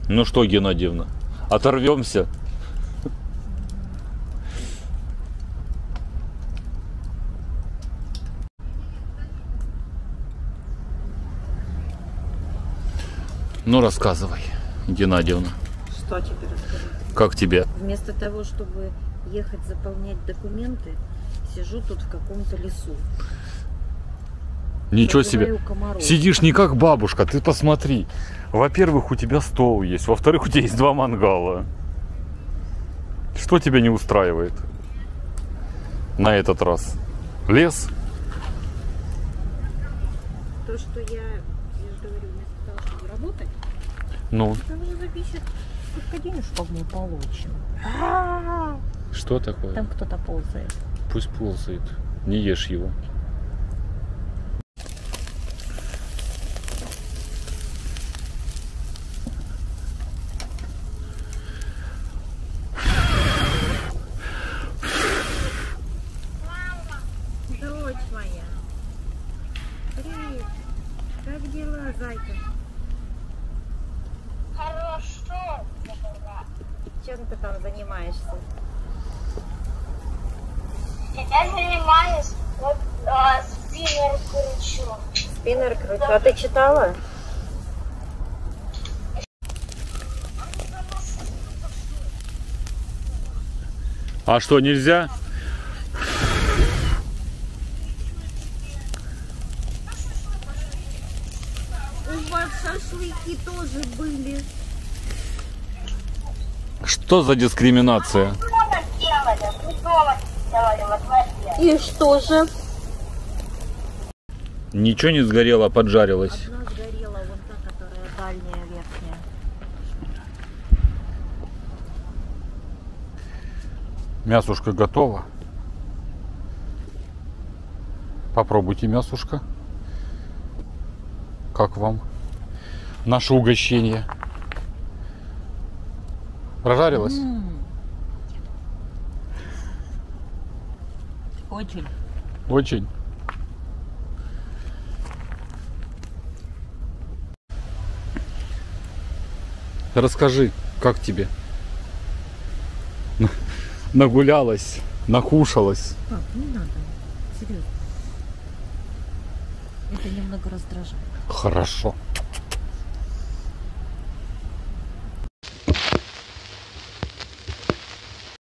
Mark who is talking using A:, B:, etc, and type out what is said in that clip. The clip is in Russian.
A: Ну что, Геннадьевна, оторвемся? Ну рассказывай, Геннадьевна.
B: Что теперь рассказать?
A: Как тебе?
B: Вместо того, чтобы ехать заполнять документы, сижу тут в каком-то лесу.
A: Ничего себе.
B: Забираю комаров.
A: Сидишь не как бабушка, ты посмотри. Во-первых, у тебя стол есть, во-вторых, у тебя есть 2 мангала. Что тебя не устраивает на этот раз? Лес?
B: То, что я же говорю, вместо того, чтобы работать,
A: Ну,
B: там же запишет, только денежку мы получим.
A: что такое?
B: Там кто-то ползает.
A: Пусть ползает. Не ешь его.
B: Дочь моя. Привет. Как дела, зайка?
C: Хорошо.
B: Чем ты там занимаешься?
C: Я занимаюсь вот спиннер кручу.
B: Спиннер кручу. А ты читала?
A: А что, нельзя?
B: У вас шашлыки тоже были.
A: Что за дискриминация?
C: Дома делали, мы дома делали во дворе.
B: И что же?
A: Ничего не сгорело, поджарилось.
B: Одна сгорела, вон та, которая дальняя, верхняя.
A: Мясушка готова. Попробуйте мясушка. Как вам наше угощение? Прожарилось?
B: Очень.
A: Очень. Расскажи, как тебе? Нагулялась, накушалась.
B: Пап, не надо. Серьезно. Это немного раздражает.
A: Хорошо.